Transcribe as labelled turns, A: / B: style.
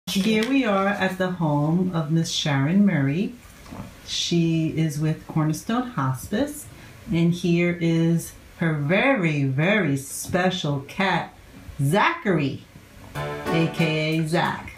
A: Here we are at the home of Miss Sharon Murray. She is with Cornerstone Hospice, and here is her very, very special cat, Zachary, aka Zach.